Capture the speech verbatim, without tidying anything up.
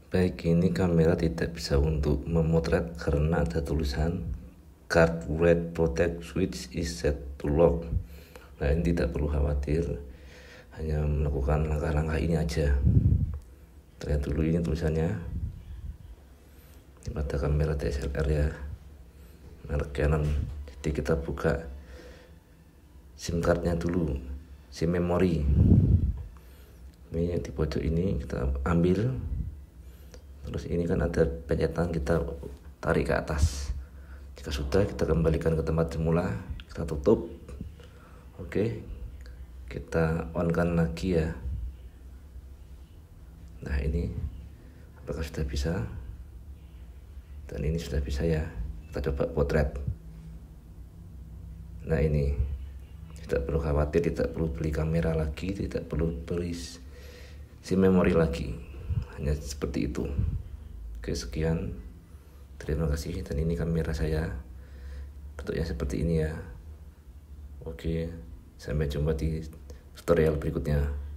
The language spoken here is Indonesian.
Baik, ini kamera tidak bisa untuk memotret karena ada tulisan card read protect switch is set to lock. Nah, ini tidak perlu khawatir, hanya melakukan langkah-langkah ini aja. Lihat dulu ini tulisannya, ini pada kamera D S L R ya, merek Canon. Jadi kita buka SIM cardnya dulu, SIM memory. Ini di pojok ini kita ambil. Terus ini kan ada pencetan, kita tarik ke atas. Jika sudah, kita kembalikan ke tempat semula, kita tutup. Oke, kita on kan lagi ya. Nah, ini apakah sudah bisa? Dan ini sudah bisa ya. Kita coba potret. Nah, ini tidak perlu khawatir, tidak perlu beli kamera lagi, tidak perlu beli SIM memory lagi, hanya seperti itu. Oke, sekian, terima kasih. Dan ini kamera saya, bentuknya seperti ini ya. Oke, sampai jumpa di tutorial berikutnya.